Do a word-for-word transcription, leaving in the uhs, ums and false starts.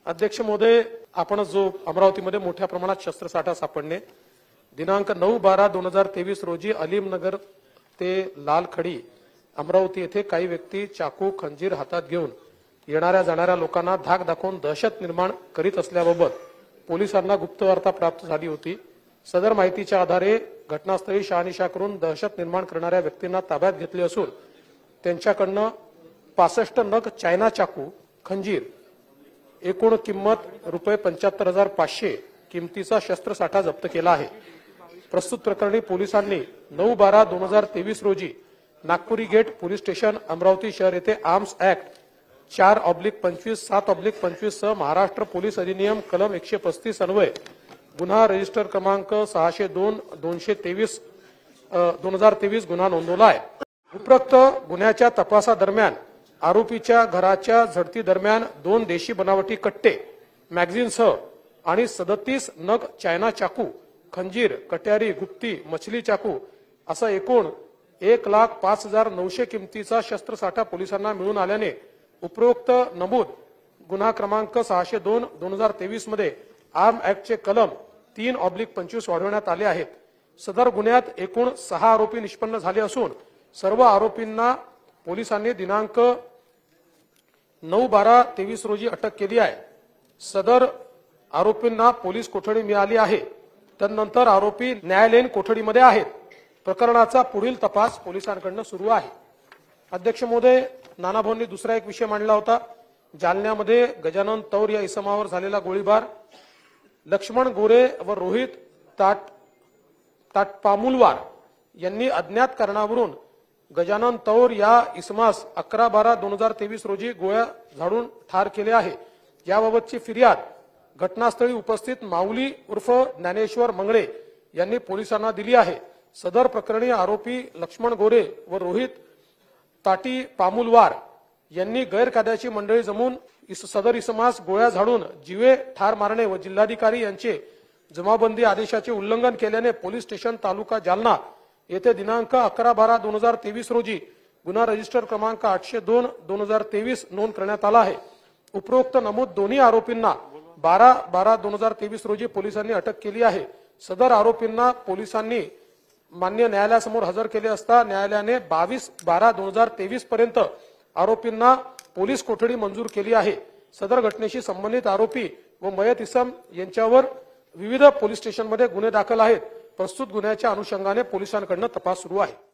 अध्यक्ष महोदय, आपण जो अमरावतीमध्ये मोठ्या प्रमाणात शस्त्रसाठा सापडणे दिनांक नऊ बारा दोन हजार तेवीस रोजी अलीमनगर ते लालखडी अमरावती येथे काही व्यक्ती चाकू खंजीर हातात घेऊन येणाऱ्या जाणाऱ्या लोकांना धाक दाखवून दहशत निर्माण करीत असल्याबाबत पोलिसांना गुप्त वार्ता प्राप्त झाली होती। सदर माहितीच्या आधारे घटनास्थळी शहानिशा करून दहशत निर्माण करणाऱ्या व्यक्तींना ताब्यात घेतले असून त्यांच्याकडून पासष्ट नग चायना चाकू खंजीर एकूण किंमत रुपये पंच्याहत्तर हजार पाचशे किमतीचा शस्त्रसाठा जप्त केला आहे। प्रस्तुत प्रकरणी पोलिसांनी नऊ बारा दोन हजार तेवीस रोजी Nagpuri gate police station Amravati शहर येथे आर्म्स ऍक्ट चार ऑब्लिक पंचवीस सात ऑब्लिक पंचवीस सह महाराष्ट्र पोलीस अधिनियम कलम एकशे पस्तीस अन्वय गुन्हा रजिस्टर क्रमांक सहाशे दोन दोनशे तेवीस दोन हजार तेवीस गुन्हा नोंदवला आहे। उपरोक्त गुन्ह्याच्या तपासादरम्यान आरोपीच्या घराच्या झडती दरम्यान दोन देशी बनावटी कट्टे मॅगझिनसह आणि सदतीस नग चायना चाकू खंजीर कट्यारी गुप्ती मछली चाकू असा एकूण एक लाख पाच हजार नऊशे किमतीचा शस्त्रसाठा पोलिसांना मिळून आल्याने उपरोक्त नमूद गुन्हा क्रमांक सहाशे दोन दोन हजार तेवीस मध्ये आर्म ऍक्टचे कलम तीन ऑब्लिक पंचवीस वाढवण्यात आले आहेत। सदर गुन्ह्यात एकूण सहा आरोपी निष्पन्न झाले असून सर्व आरोपींना पोलिसांनी दिनांक नऊ बारा तेवीस रोजी अटक केली आहे। सदर आरोपींना पोलीस कोठडी मिळाली आहे। त्यानंतर आरोपी न्यायालयीन कोठडीमध्ये आहेत। प्रकरणाचा पुढील तपास पोलिसांकडून सुरू आहे। अध्यक्ष महोदय, नानाभाऊंनी दुसरा एक विषय मांडला होता। जालन्यामध्ये गजानन तौर या इसमावर झालेला गोळीबार, लक्ष्मण गोरे व रोहित ताट ताटपामुलवार यांनी अज्ञात कारणावरून गजानन तौर या इसमास अकरा बारा दोन हजार तेवीस रोजी गोळ्या झाडून ठार केले आहे। याबाबतची फिर्याद घटनास्थळी उपस्थित माऊली उर्फ ज्ञानेश्वर मंगळे यांनी पोलिसांना दिली आहे। सदर प्रकरणी आरोपी लक्ष्मण गोरे व रोहित ताटी पामुलवार यांनी गैरकायद्याची मंडळी जमून इस सदर इसमास गोळ्या झाडून जीवे ठार मारणे व जिल्हाधिकारी यांचे जमाबंदी आदेशाचे उल्लंघन केल्याने पोलीस स्टेशन तालुका जालना येथे दिनांक अकरा बारा दोन हजार तेवीस रोजी गुन्हा रजिस्टर क्रमांक आठशे दोन दोन हजार तेवीस नोंद करण्यात आला आहे। उपरोक्त नमूद दोन्ही आरोपींना बारा बारा दोन हजार तेवीस रोजी पोलिसांनी अटक केली आहे। सदर आरोपींना पोलिसांनी मान्य न्यायालयासमोर हजर केले असता न्यायालयाने बावीस बारा दोन हजार तेवीस पर्यंत आरोपींना पोलीस कोठडी मंजूर केली आहे। सदर घटनेशी संबंधित आरोपी व मयत इसम यांच्यावर विविध पोलीस स्टेशनमध्ये गुन्हे दाखल आहेत। प्रस्तुत गुन्ह्याच्या अनुषंगाने पोलिसांकडून तपास सुरू आहे।